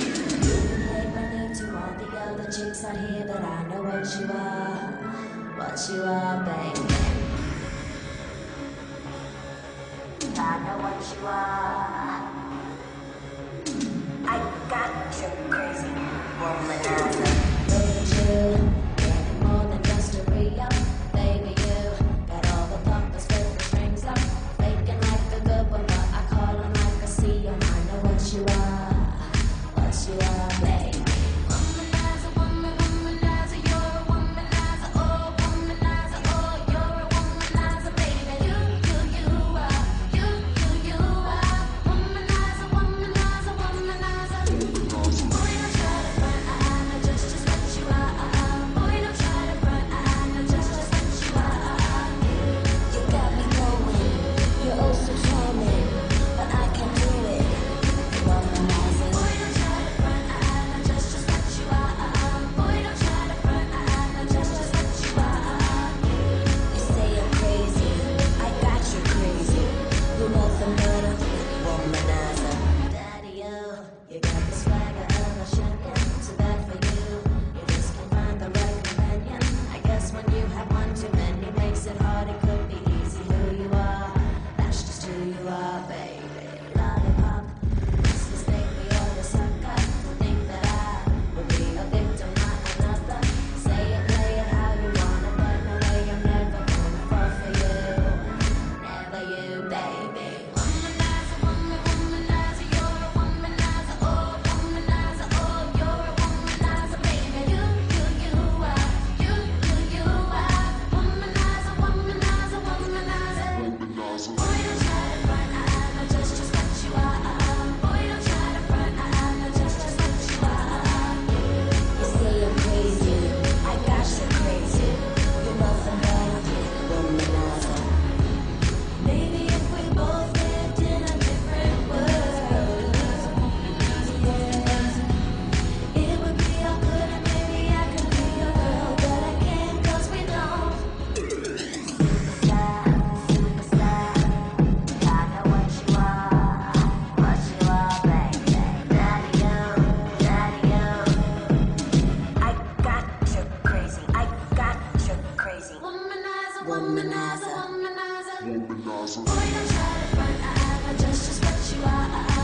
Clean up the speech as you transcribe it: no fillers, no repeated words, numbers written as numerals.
Hey, money to all the other chicks out here, but I know what you are, baby. I know what you are. I got you crazy womanizer. Look at you, getting more than just a re-up. Baby, you got all the pumpers with the strings up. Faking like a good one, but I call them like I see 'em. I know what you are, baby. Womanizer, womanizer, you're a womanizer. Oh, womanizer, oh, you're a womanizer, baby. You are. Womanizer, womanizer, womanizer. Boy, don't try to front, I know just what you are. Boy, don't try to front, I know just what you are. You got me going, you're oh so charming, but I can't do it. Womanizer. Boy, don't try to front, I know just what you are. Boy, don't try to front, I know just what you are. You say I'm crazy, I got you crazy. You're nothing but a womanizer. Daddy-o, you got the swagger of a champion. Too bad for you, you just can't find the right companion. I guess when you have one too many makes it hard. It could be easy who you are. That's just who you are, baby. Lollipop, this mistake we all suck up. To think that I would be a victim, not another. Say it, play it how you want it, but no way I'm never gonna fall for you. Never you, baby. Womanizer, womanizer, you're a womanizer. Oh, womanizer, oh, you're a womanizer, baby. You are. Womanizer, womanizer, womanizer. Boy, don't try to front, I know just what you are. Boy, don't try to front, I know just what you are. You say I'm crazy, I got you crazy. You're nothing but a womanizer. Maybe if we both lived in a different world, it would be all good and maybe I could be your girl, but I can't 'cause we don't. Superstar, I know what you are, baby. Daddy-o, I got you crazy, Womanizer, womanizer, womanizer. Boy, don't try to front, I know just what you are.